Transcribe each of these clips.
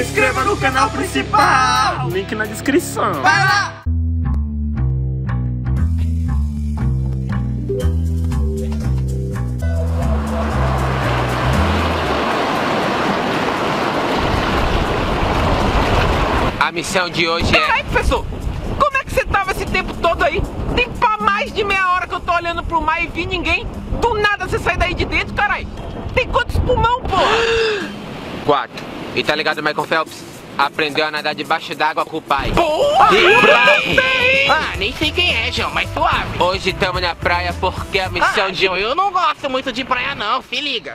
inscreva no canal principal. Link na descrição. Vai lá! A missão de hoje é... Ai, professor, como é que você tava esse tempo todo aí? Tem pra mais de meia hora que eu tô olhando pro mar e vi ninguém. Do nada você sai daí de dentro, caralho. Tem quantos pulmão, porra? 4. E tá ligado, Michael Phelps? Aprendeu a nadar debaixo d'água com o pai. Porra, Nem sei quem é, João, mas suave. Hoje tamo na praia porque a missão de João, eu não gosto muito de praia não, se liga.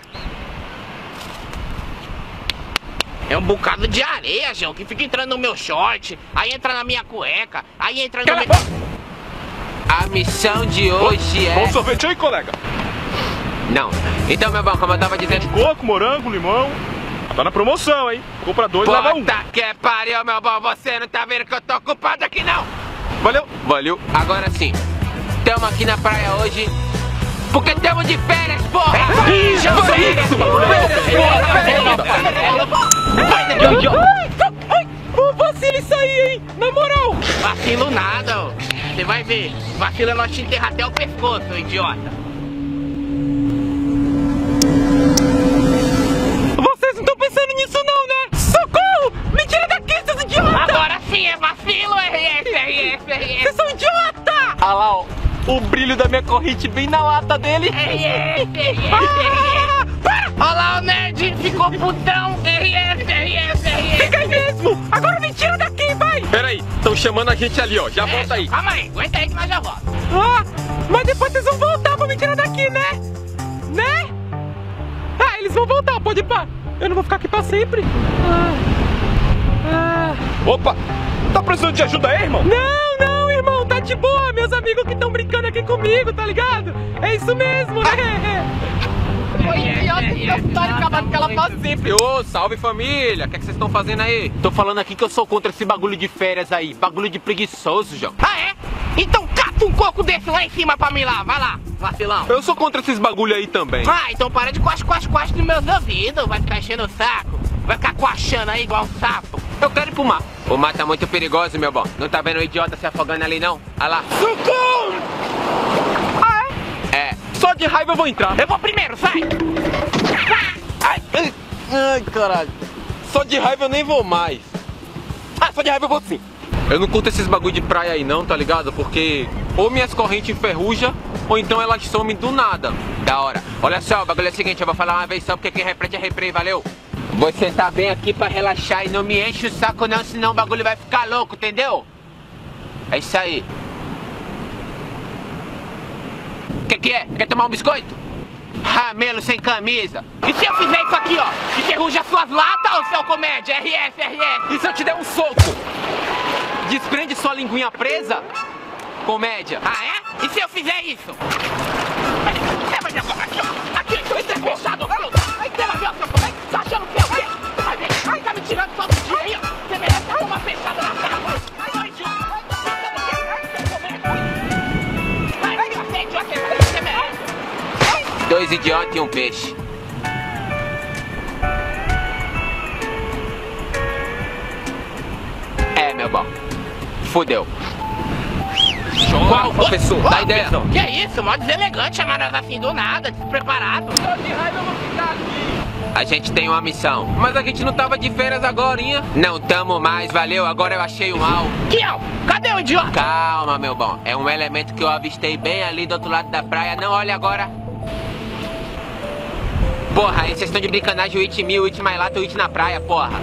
É um bocado de areia, João, que fica entrando no meu short, aí entra na minha cueca, aí entra no meu... A missão de hoje é... Bom sorvete aí, colega. Não. Então, meu bom, como eu tava dizendo... Coco, morango, limão. Tá na promoção, hein? Compra 2, leva 1. Puta que pariu, meu bom. Você não tá vendo que eu tô ocupado aqui, não. Valeu. Valeu. Agora sim. Tamo aqui na praia hoje porque tamo de férias, porra. vacila isso aí, hein? Na moral. Vacilo nada, ó. Você vai ver. Vacilo é nós te enterrar até o pescoço, idiota. Vocês não estão pensando nisso não, né? Socorro! Me tira daqui, seus idiotas! Agora sim é vacilo, RS. Vocês são idiota! Ah lá, ó. O brilho da minha corrente bem na lata dele. Olha lá o nerd, ficou putão. Fica aí mesmo! Agora me tira daqui, vai! Pera aí, estão chamando a gente ali, ó. Já volta aí. Calma aí, aguenta aí que nós já voltamos. Ah, mas depois vocês vão voltar pra me tirar daqui, né? Né? Ah, eles vão voltar, pode ir pá. Eu não vou ficar aqui pra sempre. Opa, tá precisando de ajuda aí, irmão? Não, irmão, tá de boa. Meus amigos que estão brincando aqui comigo, tá ligado? É isso mesmo, né? Ô, salve família. O que é que vocês estão fazendo aí? Tô falando aqui que eu sou contra esse bagulho de férias aí. Bagulho de preguiçoso, João. Ah, é? Então cata um coco desse lá em cima pra mim lá. Vai lá, vacilão. Eu sou contra esses bagulho aí também. Ah, então para de quase nos meus ouvidos. Vai ficar enchendo o saco. Vai ficar coachando aí igual um sapo. Eu quero ir pro mar. O mar tá muito perigoso, meu bom. Não tá vendo o idiota se afogando ali, não? Olha lá. Socorro! É. Só de raiva eu vou entrar. Eu vou primeiro, sai! Ai, caralho. Só de raiva eu nem vou mais. Ah, só de raiva eu vou sim. Eu não curto esses bagulho de praia aí não, tá ligado? Porque ou minhas correntes enferrujam, ou então elas somem do nada. Da hora. Olha só, o bagulho é o seguinte, eu vou falar uma vez só porque quem reprende é reprei, valeu? Você tá bem aqui pra relaxar e não me enche o saco não, senão o bagulho vai ficar louco, entendeu? É isso aí. Que é? Quer tomar um biscoito? Ramelo sem camisa. E se eu fizer isso aqui, ó? Enferruja suas latas, ô seu comédia? RS. E se eu te der um soco? Desprende sua linguinha presa? Comédia. Ah, é? E se eu fizer isso? Leva de agora aqui, ó. Aqui, isso é fechado. Aí você vai ver o seu comédia. Tá achando que eu vi? Vai ver. Ai, tá me tirando todo dia aí, ó. Você merece uma fechada na cara. Ai, ó, idiota. Ai, você é idiota. Você merece. 2 idiotas e um peixe. É, meu bom. Fudeu. Qual, professor? Dá ideia. Que é isso? Mó deselegante chamar nós assim do nada, despreparado. Só de raiva eu vou ficar aqui. A gente tem uma missão. Mas a gente não tava de férias agorinha. Não tamo mais, valeu? Agora eu achei um alvo. Que é? Cadê o idiota? Calma, meu bom. É um elemento que eu avistei bem ali do outro lado da praia. Não olha agora. Porra, aí vocês estão de brincanagem, o it me, o it mais lata, o it na praia, porra.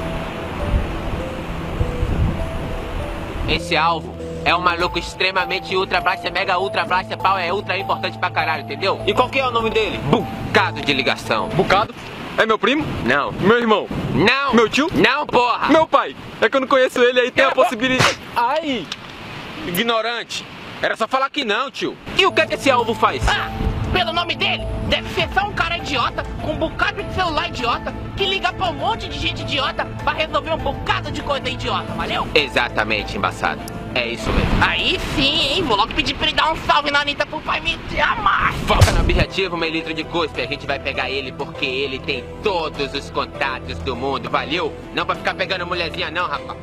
Esse alvo é um maluco extremamente ultra blaster, mega ultra blaster, pau, é ultra importante pra caralho, entendeu? E qual que é o nome dele? Bucado de ligação. Bucado? É meu primo? Não. Meu irmão? Não. Meu tio? Não, porra. Meu pai? É que eu não conheço ele, aí tem a possibilidade... Ai! Ignorante. Era só falar que não, tio. E o que é que esse alvo faz? Ah, pelo nome dele, deve ser só um cara idiota, com um bocado de celular idiota, que liga pra um monte de gente idiota pra resolver um bocado de coisa idiota, valeu? Exatamente, embaçado. É isso mesmo. Aí sim, hein? Vou logo pedir pra ele dar um salve na Anitta pro pai me amar. Foca no objetivo, meu litro de cuspe. A gente vai pegar ele porque ele tem todos os contatos do mundo, valeu? Não pra ficar pegando mulherzinha não, rapaz.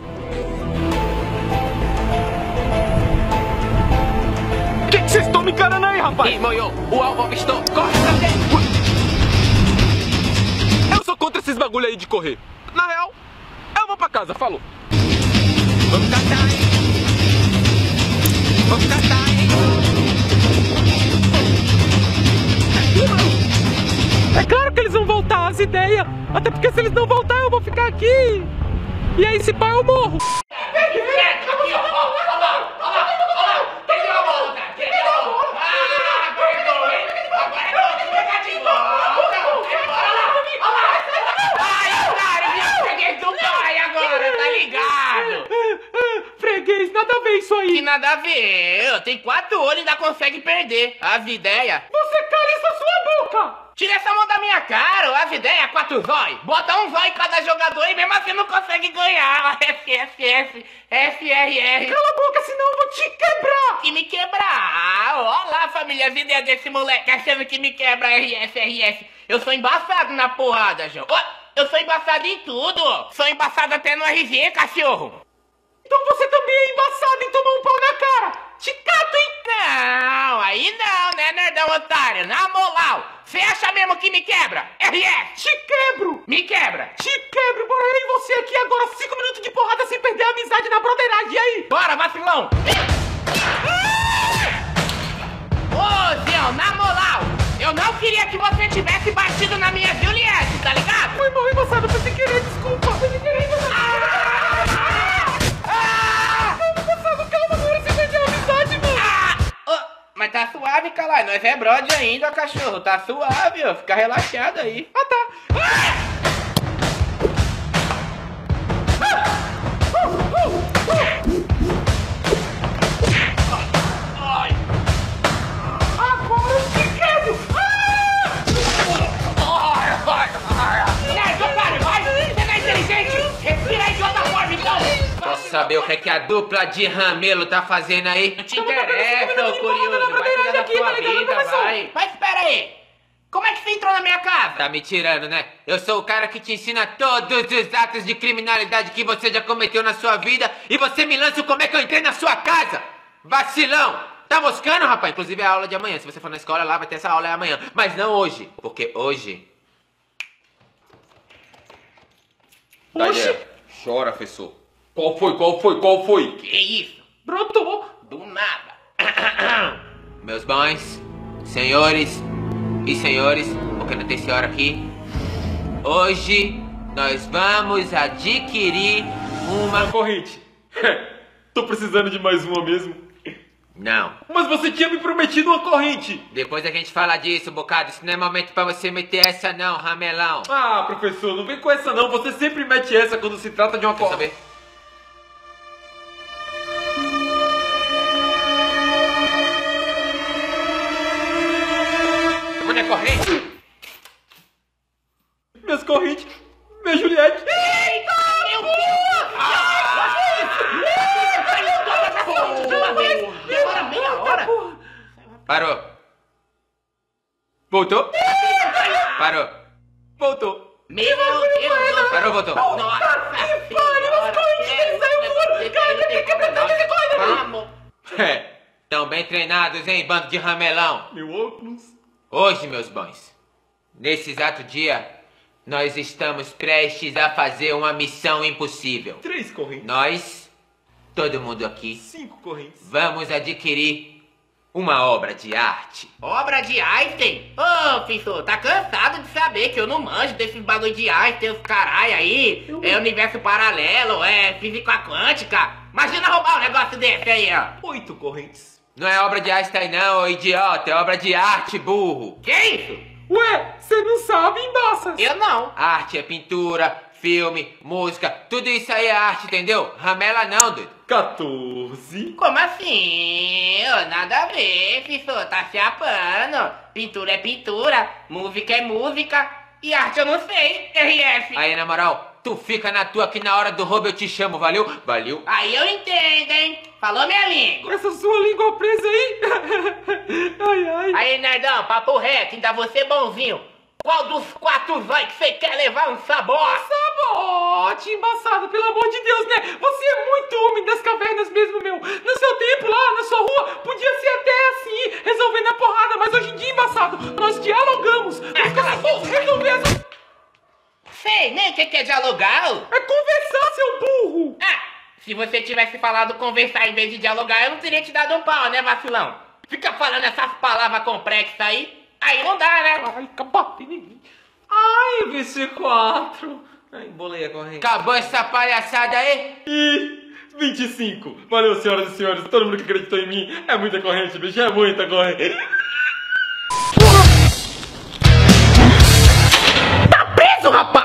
Que vocês estão me encarando aí, rapaz? Ih, moiô, o alvo avistou. Corre, também. Eu sou contra esses bagulho aí de correr. Na real, eu vou pra casa, falou. Vamos catar, hein? Vamos catar, hein? É claro que eles vão voltar, as ideias. Até porque se eles não voltar, eu vou ficar aqui. E aí, se pá, eu morro. Freguês, nada a ver isso aí. Que nada a ver, tem 4 olhos e ainda consegue perder. As ideias. Você cala essa sua boca. Tira essa mão da minha cara, as ideias, 4 zói. Bota um zói em cada jogador e mesmo assim não consegue ganhar. FFF, FRR. Cala a boca, senão eu vou te quebrar. Que me quebrar. Ó lá, família, as ideias desse moleque achando que me quebra, RF, RF. Eu sou embaçado na porrada, João. Ó, eu sou embaçado em tudo. Sou embaçado até no RG, cachorro. Então você também é embaçado em tomar um pau na cara. Te cato, hein? Não, aí não, né, nerdão otário? Na moral, você acha mesmo que me quebra? RF! Te quebro. Me quebra! Te quebro. Bora eu e você aqui agora. 5 minutos de porrada sem perder a amizade na broderagem. E aí? Bora, vacilão! Ô, Zéu, na moral, eu não queria que você tivesse batido na minha Juliette, tá ligado? Foi mal, embaçado. Foi sem querer, desculpa. Foi sem querer, Mas tá suave, caralho. Nós é brother ainda, cachorro. Tá suave, ó. Fica relaxado aí. Ah, tá. Agora eu te quero. Vai! Você não é inteligente? Respira aí de outra forma, então. Posso saber o que a dupla de Ramelo tá fazendo aí? Não te interessa, ô curioso. Vai cuidar da sua vida, vai. Mas espera aí. Como é que você entrou na minha casa? Tá me tirando, né? Eu sou o cara que te ensina todos os atos de criminalidade que você já cometeu na sua vida e você me lança como é que eu entrei na sua casa! Vacilão! Tá moscando, rapaz? Inclusive é a aula de amanhã. Se você for na escola lá, vai ter essa aula amanhã. Mas não hoje, porque hoje... Oxi. Chora, professor. Qual foi? Que isso? Brotou. Do nada. Meus bons, senhores e senhores, porque não tem senhora aqui. Hoje nós vamos adquirir uma... Corrente. Tô precisando de mais uma mesmo. Não. Mas você tinha me prometido uma corrente. Depois a gente fala disso, bocado. Isso não é momento pra você meter essa não, ramelão. Ah, professor, não vem com essa não. Você sempre mete essa quando se trata de uma Quer saber? Mulher corrente. Minhas correntes. Minha Juliette. Meu Deus! Demora meia hora. Parou. Voltou? Parou. Voltou. Meu Deus! Parou, voltou. Nossa senhora! Vamos! Tão bem treinados, hein, bando de ramelão. Meu óculos. Hoje, meus bons, nesse exato dia, nós estamos prestes a fazer uma missão impossível. 3 correntes. Nós, todo mundo aqui, 5 correntes. vamos adquirir uma obra de arte. Obra de Einstein? Ô, professor, tá cansado de saber que eu não manjo desses bagulho de Einstein, os caralho aí. É universo paralelo, é física quântica. Imagina roubar um negócio desse aí, ó. 8 correntes. Não é obra de Einstein não, ô idiota, é obra de arte, burro. Que isso? Ué, você não sabe, embaças. Eu não. Arte é pintura, filme, música, tudo isso aí é arte, entendeu? Ramela não, doido. 14. Como assim? Ô, nada a ver, professor, tá se apando. Pintura é pintura, música é música e arte eu não sei, RF. Aí, na moral, tu fica na tua que na hora do roubo eu te chamo, valeu? Valeu. Aí eu entendo, hein? Falou minha língua. Com essa sua língua presa aí. Ai, ai. Aí, nerdão, papo reto, ainda você bonzinho. Qual dos 4 zóis que você quer levar um sabote? Sabote, embaçado, pelo amor de Deus, né? Você é muito homem das cavernas mesmo, meu. No seu tempo lá, na sua rua, podia ser até assim, resolvendo a porrada. Mas hoje em dia, embaçado, nós dialogamos. Nós conseguimos resolver as... Sei nem o que é dialogar. É conversar, seu burro. Se você tivesse falado conversar em vez de dialogar, eu não teria te dado um pau, né, vacilão? Fica falando essas palavras complexas aí não dá, né? Ai, batendo em mim. Ai, VC4. Ai, embolei a corrente. Acabou essa palhaçada aí? E 25. Valeu, senhoras e senhores. Todo mundo que acreditou em mim. É muita corrente, bicho. É muita corrente. Tá preso, rapaz!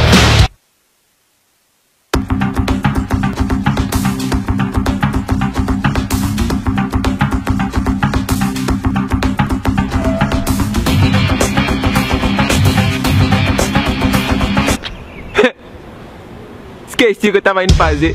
Esqueci o que eu tava indo fazer.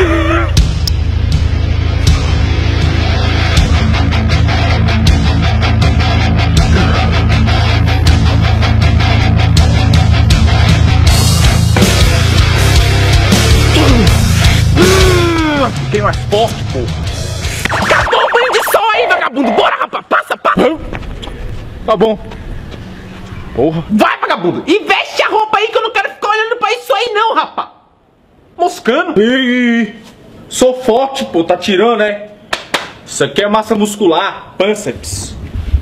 Fiquei mais forte, pô. Acabou o banho de sol aí, vagabundo. Bora, rapaz. Passa. Tá bom. Porra. Vai, vagabundo. E veste a roupa aí que eu não quero ficar olhando pra isso aí não, rapaz. Moscando? Ih, sou forte, pô, tá tirando, né? Isso aqui é massa muscular, pânceps.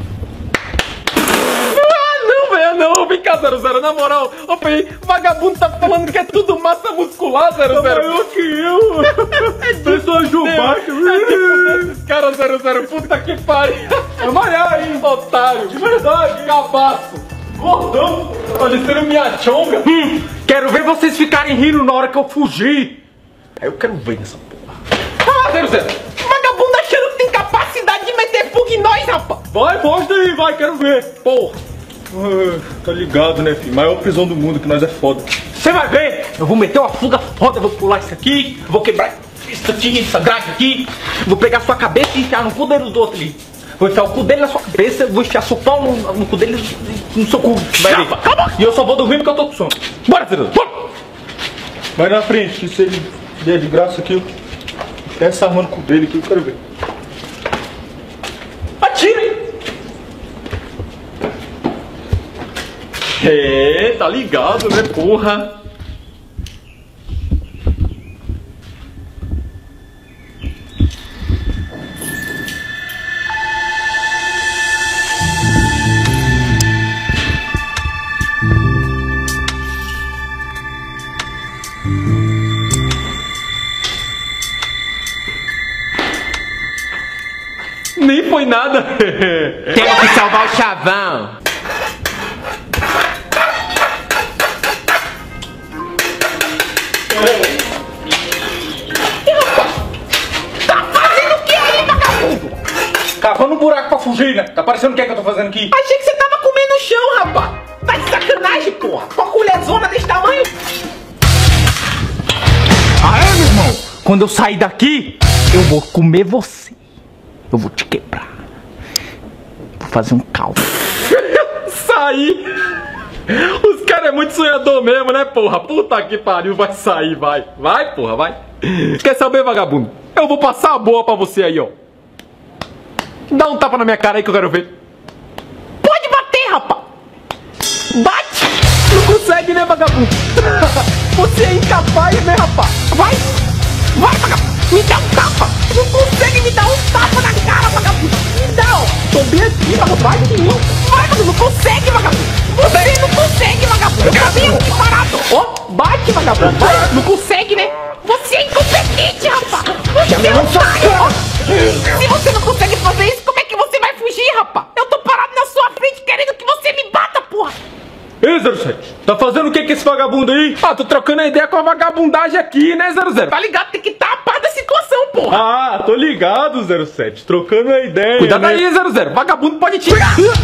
Não, velho, não, vem cá, 00, na moral. Ô, pai, vagabundo tá falando que é tudo massa muscular, 00. Tá maior que eu. Eu sou Jubaca. Esses caras, 00, puta que pariu. É malhar aí, otário. De verdade, cabaço. Gordão, parecendo minha chonga. Quero ver vocês ficarem rindo na hora que eu fugir. Aí eu quero ver nessa porra. 00. Vagabundo achando que tem capacidade de meter fuga em nós, rapaz. Vai, mostra aí, vai, quero ver. Porra. Tá ligado, né, filho? Maior prisão do mundo, que nós é foda. Você vai ver. Eu vou meter uma fuga foda, eu vou pular isso aqui, vou quebrar isso aqui, essa grade aqui, vou pegar sua cabeça e enfiar no cu dele dos outros ali. Vou enfiar o cu dele na sua cabeça, vou enfiar seu pau no cu dele no seu cu. Vai ver. E eu só vou dormir porque eu tô com sono. Bora, Zero. Bora. Vai na frente, que se ele der de graça aqui, eu quero essa arma no cu dele que eu quero ver. Atira aí. É, tá ligado, né, porra? Nem foi nada. Temos que salvar o chavão. Tá fazendo o que aí, vagabundo? Cavando um buraco pra fugir, né? Tá parecendo o que é que eu tô fazendo aqui? Achei que você tava comendo no chão, rapaz. Tá de sacanagem, porra. Com a colherzona desse tamanho. Aê, meu irmão. Quando eu sair daqui, eu vou comer você. Eu vou te quebrar. Vou fazer um caldo. Sair! Os caras é muito sonhador mesmo, né, porra? Puta que pariu, vai sair, vai. Vai, porra, vai. Quer saber, vagabundo? Eu vou passar a boa pra você aí, ó. Dá um tapa na minha cara aí que eu quero ver. Pode bater, rapaz. Bate. Não consegue, né, vagabundo? Você é incapaz, né, rapaz? Vai. Vai, vagabundo. Me dá um tapa. Não consegue me dar um tapa na cara, vagabundo. Me dá, ó. Tô bem aqui, vagabundo. Vai de mim. Vai, vagabundo. Não consegue, vagabundo. Você não consegue, vagabundo. Tá bem aqui parado. Ó, bate, vagabundo. Vai. Não consegue, né? Você é incompetente, rapaz. Você é um otário, ó. Se você não consegue fazer isso, como é que você vai fugir, rapaz? Eu tô parado na sua frente querendo que você me bata, porra. Ei, 07, tá fazendo o que com esse vagabundo aí? Ah, tô trocando a ideia com a vagabundagem aqui, né, 00? Tá ligado? Tem que tapar da situação, porra. Ah, tô ligado, 07, trocando a ideia. Cuidado né? aí, 00. Vagabundo pode te...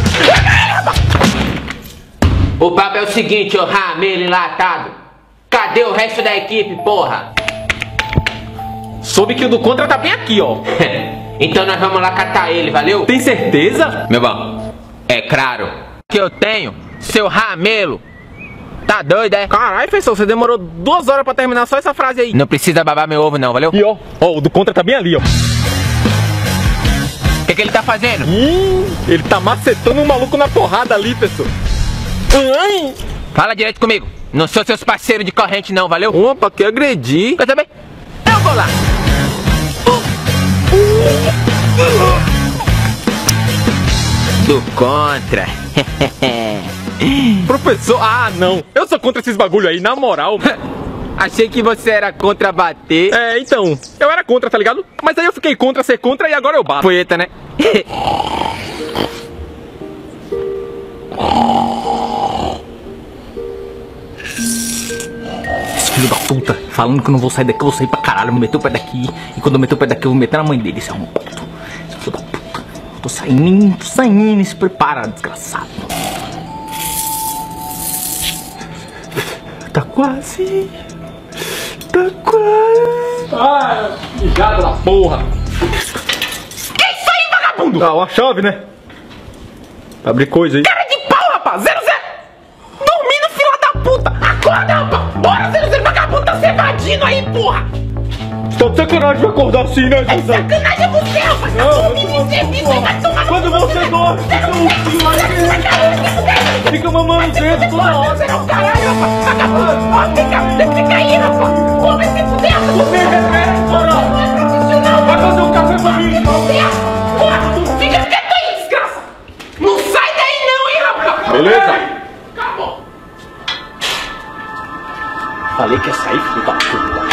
O papo é o seguinte, ô ramelo enlatado. Cadê o resto da equipe, porra? Soube que o do contra tá bem aqui, ó. Então nós vamos lá catar ele, valeu? Tem certeza? Meu bom, é claro que eu tenho, seu ramelo. Tá doido, é? Caralho, professor, você demorou 2 horas pra terminar só essa frase aí. Não precisa babar meu ovo não, valeu? E ó, o do contra tá bem ali, ó. O que ele tá fazendo? Ele tá macetando um maluco na porrada ali, pessoal. Ai. Fala direito comigo. Não sou seus parceiros de corrente não, valeu? Opa, que agredi. Quer saber? Eu vou lá. Do contra. Professor, não. Eu sou contra esses bagulho aí, na moral. Achei que você era contra bater. É, então, eu era contra, tá ligado? Mas aí eu fiquei contra ser contra e agora eu bato. Poeta, né? Filho da puta, falando que eu não vou sair daqui, eu vou sair pra caralho, vou meter o pé daqui. E quando eu meter o pé daqui, eu vou meter na mãe dele, esse é um puto. Esse filho da puta. Tô saindo, se prepara, desgraçado. Tá quase. Tá quase. Ligado da porra. Que isso aí, vagabundo? Uma chave, né? Abre coisa aí. Cara de pau, rapaz! 00! Dormindo, fila da puta! Acorda, rapaz! Bora, 00! Vagabundo tá se evadindo aí, porra! Você tá de sacanagem de acordar assim, né, É sacanagem você, rapaz! Tá dormindo em serviço aí, vai tomar no Quando você dorme, fica mamando o dedo toda hora. Você não caralho, rapaz! Vagabundo! Ó, fica aí, rapaz! Pô, vai se fuder, rapaz! Você refere, Não, vai fazer um café pra mim, então. porra! Fica quieto aí, desgraça! Não sai daí não, hein, rapaz! Beleza? Acabou! Falei que ia sair, filho da puta.